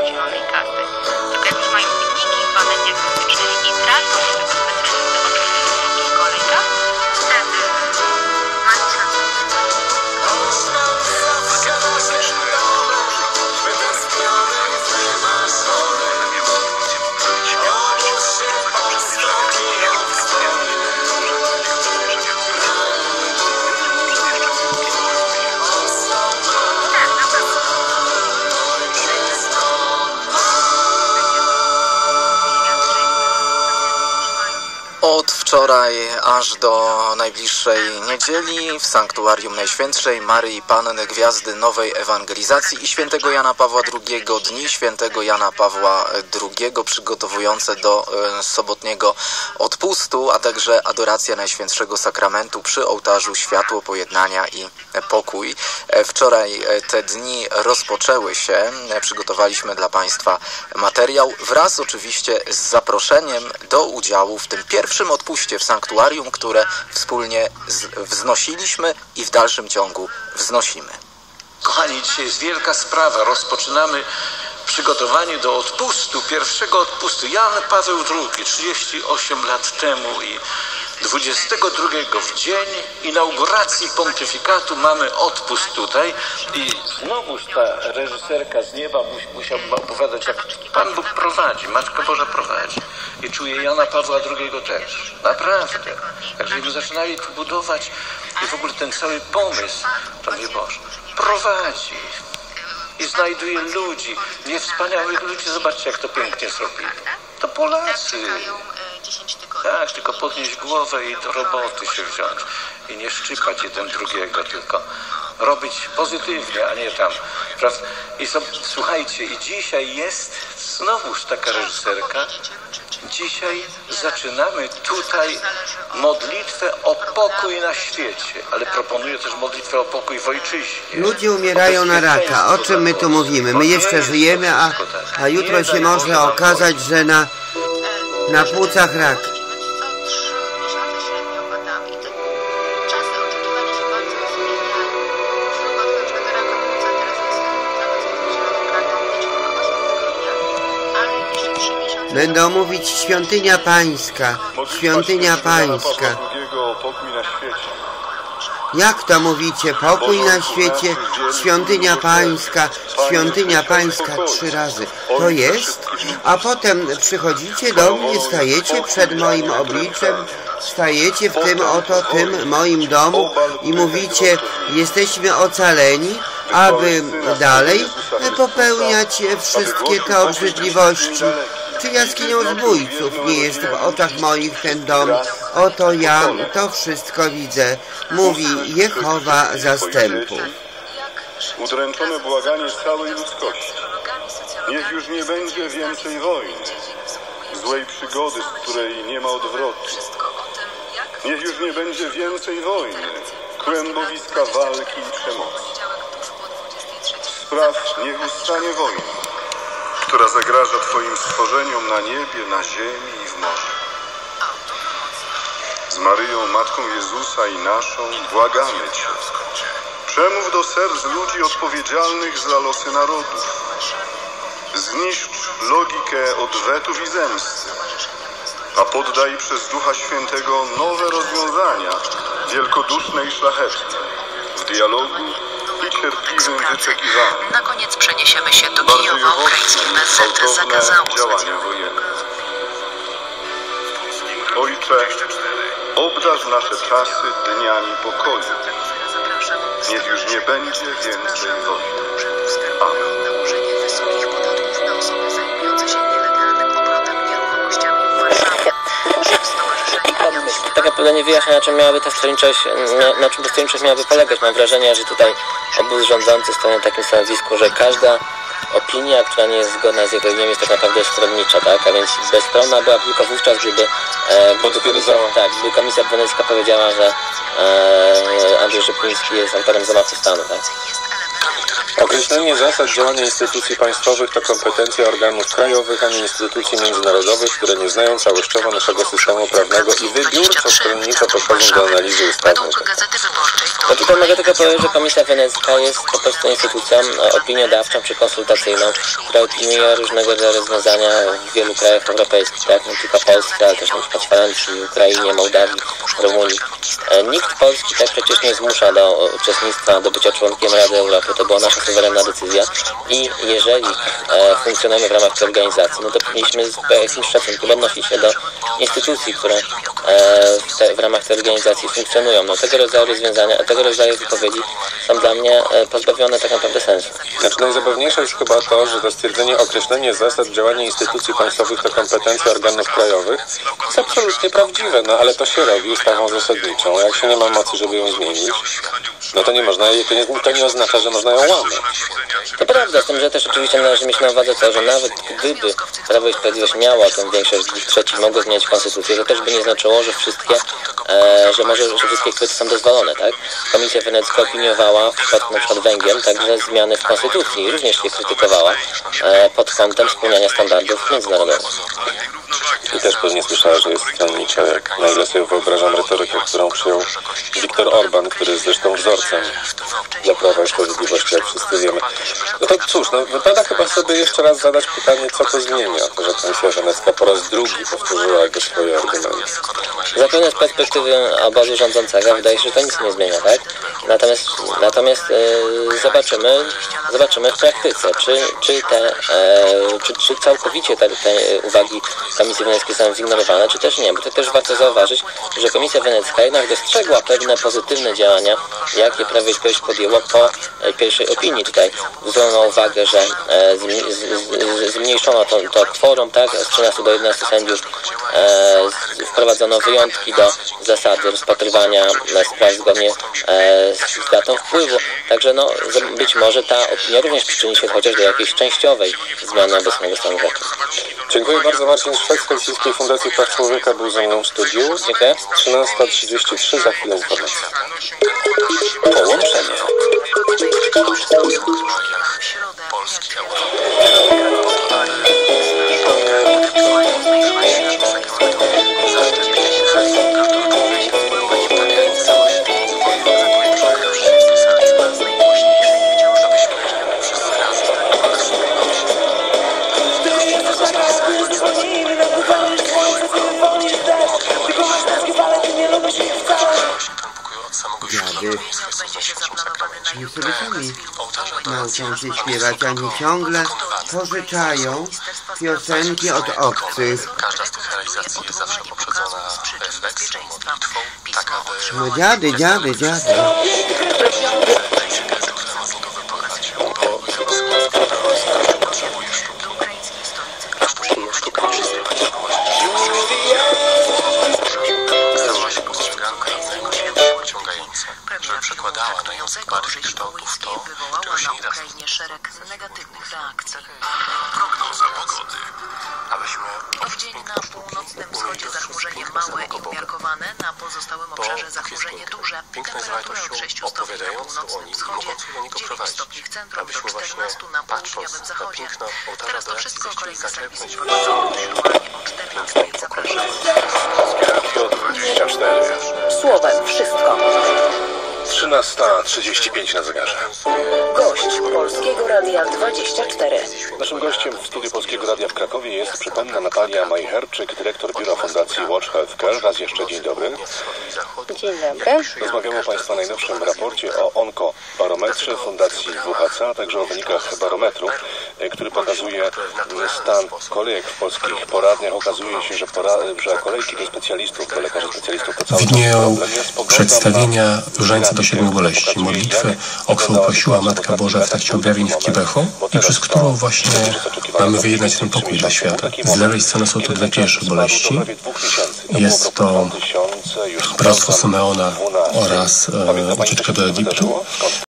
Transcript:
zielonej karty. Tylko jak już mają wyniki, badań diagnostycznych i trafią się tego specjalisty od drugiej kolejka, wtedy mają szansę. Od wczoraj aż do najbliższej niedzieli w Sanktuarium Najświętszej Maryi Panny Gwiazdy Nowej Ewangelizacji i świętego Jana Pawła II dni świętego Jana Pawła II przygotowujące do sobotniego odpustu, a także adoracja Najświętszego Sakramentu przy ołtarzu Światło, Pojednania i Pokój. Wczoraj te dni rozpoczęły się. Przygotowaliśmy dla Państwa materiał wraz oczywiście z zaproszeniem do udziału w tym pierwszym odpuście w sanktuarium, które wspólnie wznosiliśmy i w dalszym ciągu wznosimy. Kochani, dzisiaj jest wielka sprawa. Rozpoczynamy przygotowanie do odpustu, pierwszego odpustu. Jan Paweł II 38 lat temu i 22 w dzień inauguracji pontyfikatu mamy odpust tutaj i znowuż ta reżyserka z nieba musiałby opowiadać, jak Pan Bóg prowadzi, Matka Boża prowadzi. I czuję Jana Pawła II też. Naprawdę. Jak żeśmy zaczynali tu budować i w ogóle ten cały pomysł, to mówię, Boże, prowadzi i znajduje ludzi, niewspaniałych ludzi. Zobaczcie, jak to pięknie zrobili. To Polacy. Tak, tylko podnieść głowę i do roboty się wziąć. I nie szczypać jeden drugiego, tylko robić pozytywnie, a nie tam. Prawda? I słuchajcie, i dzisiaj jest znowuż taka reżyserka. Dzisiaj zaczynamy tutaj modlitwę o pokój na świecie, ale proponuję też modlitwę o pokój w ojczyźnie. Ludzie umierają na raka. O czym my tu mówimy? My jeszcze żyjemy, a jutro się może okazać, że na płucach rak. Będą mówić świątynia pańska, świątynia pańska. Jak to mówicie? Pokój na świecie, świątynia pańska 3 razy. To jest? A potem przychodzicie do mnie, stajecie przed moim obliczem, stajecie w tym moim domu i mówicie, jesteśmy ocaleni, aby dalej popełniać wszystkie te obrzydliwości. Czy jaskinią zbójców nie jest w oczach moich ten dom? Oto ja to wszystko widzę, mówi Jehowa zastępów. Udręczone błaganie całej ludzkości. Niech już nie będzie więcej wojny, złej przygody, z której nie ma odwrotu. Niech już nie będzie więcej wojny, kłębowiska walki i przemocy. Spraw, niech ustanie wojna, która zagraża Twoim stworzeniom na niebie, na ziemi i w morzu. Z Maryją, Matką Jezusa i naszą, błagamy Cię. Przemów do serc ludzi odpowiedzialnych za losy narodów. Zniszcz logikę odwetów i zemsty, a poddaj przez Ducha Świętego nowe rozwiązania, wielkoduszne i szlachetne, w dialogu i cierpliwym wyczekiwaniu. Na koniec przeniesiemy się do Kijowa. Ukraińskie MSZ zakazało działania wojenne. Ojcze, obdarz nasze czasy dniami pokoju. Niech już nie będzie więcej wojny. Amen. Nałożenie wysokich podatków na osoby zajmujące się nielegalnym obrotem nieruchomościami w Warszawie. Szef Stowarzyszenia Taka pytanie wyjaśnia, na czym miałaby ta stronniczość, na czym ta stronniczość miałaby polegać. Mam wrażenie, że tutaj obóz rządzący stoi na takim stanowisku, że każda opinia, która nie jest zgodna z jego opinią, jest tak naprawdę stronnicza, tak? A więc bezstronna była tylko wówczas, gdyby Komisja Wenecka powiedziała, że Andrzej Rzepliński jest autorem zamachu stanu, tak? Określenie zasad działania instytucji państwowych to kompetencja organów krajowych, a nie instytucji międzynarodowych, które nie znają całościowo naszego systemu prawnego i wybiórczo, stronniczo podchodzą do analizy ustawy. No tutaj mogę tylko powiedzieć, że Komisja Wenecka jest po prostu instytucją opiniodawczą czy konsultacyjną, która opiniuje różnego rodzaju rozwiązania w wielu krajach europejskich, tak? Nie tylko Polsce, ale też na przykład Francji, Ukrainie, Mołdawii, Rumunii. Nikt Polski tak przecież nie zmusza do uczestnictwa, do bycia członkiem Rady Europy. To była nasza suwerenna decyzja i jeżeli funkcjonujemy w ramach tej organizacji, no to powinniśmy z jakimś szacunkiem odnosić się do instytucji, które w ramach tej organizacji funkcjonują. No tego rodzaju rozwiązania, tego rodzaju wypowiedzi są dla mnie pozbawione tak naprawdę sensu. Znaczy najzabawniejsze jest chyba to, że to stwierdzenie, określenie zasad działania instytucji państwowych to kompetencja organów krajowych jest absolutnie prawdziwe, no ale to się robi ustawą zasadniczą. Jak się nie ma mocy, żeby ją zmienić, no to nie można, to nie oznacza, że można ją łamać. To prawda, z tym, że też oczywiście należy mieć na uwadze to, że nawet gdyby Prawo i Sprawiedliwość miała tę większość 2/3, mogło zmieniać konstytucję, to też by nie znaczyło, że wszystkie kwestie są dozwolone, tak? Komisja Wenecka opiniowała w przypadku na przykład Węgier także zmiany w konstytucji, również je krytykowała pod kątem spełniania standardów międzynarodowych. I też pewnie słyszała, że jest stronnicza, jak nagle sobie wyobrażam retorykę, którą przyjął Viktor Orban, który jest zresztą wzorcem dla Prawa i Sprawiedliwości, jak wszyscy wiemy. No to cóż, no wypada chyba sobie jeszcze raz zadać pytanie, co to zmienia, że Komisja Wenecka po raz drugi powtórzyła jakieś swoje argumenty. Zapewne z perspektywy obozu rządzącego wydaje się, że to nic nie zmienia, tak? Natomiast zobaczymy w praktyce, czy całkowicie te uwagi Komisji Weneckiej są zignorowane, czy też nie, bo to też warto zauważyć, że Komisja Wenecka jednak dostrzegła pewne pozytywne działania, jakie Prawo i Sprawiedliwość podjęło po pierwszej opinii. Tutaj zwrócono uwagę, że zmniejszono to kworum, tak, z 13 do 11 sędziów, wprowadzono wyjątki do zasady rozpatrywania spraw zgodnie z datą wpływu. Także no, być może ta opinia również przyczyni się chociaż do jakiejś częściowej zmiany obecnego stanu rzeczy. Dziękuję bardzo. Marcin Szwed z Helsińskiej Fundacji Praw Człowieka był ze mną w studiu. 13:33, za chwilę informacja. Połączenie. Dziady nie sobie sami nauczą się śpiewać, a nie ciągle pożyczają piosenki od obcych. Każda z tych realizacji jest zawsze poprzedzona refleksją, modlitwą, No dziady. żeby przekładała na język barw kształtów to, czego się nie da Ukrainie szereg negatywnych reakcji. Prognoza pogody. Abyśmy W dzień na północnym wschodzie zachmurzenie małe i umiarkowane, na pozostałym obszarze zachmurzenie duże. Temperatura od 6 stopni na północnym wschodzie, 9 stopni w centrum, do 14 na południowym zachodzie. Teraz to wszystko, kolejny serwis informacyjny aktualnie o 14. Zapraszam. Radio 24. Słowem wszystko. 13:35 na zegarze. Gość Polskiego Radia 24. Naszym gościem w studiu Polskiego Radia w Krakowie jest, przypomnę, Natalia Majcherczyk, dyrektor biura Fundacji Watch Healthcare. Raz jeszcze dzień dobry. Dzień dobry. Rozmawiamy o Państwa najnowszym raporcie o onkobarometrze Fundacji WHC, a także o wynikach barometru, który pokazuje stan kolejek w polskich poradniach. Okazuje się, że kolejki do specjalistów, do lekarzy specjalistów to cały widnieją przedstawienia różańce do 7 boleści, modlitwę, o którą prosiła Matka Boża w trakcie objawień w Kibeho i przez którą właśnie mamy wyjednać ten pokój dla świata. Z lewej strony są to dwie pierwsze boleści. Jest to proroctwo Symeona oraz ucieczka do Egiptu.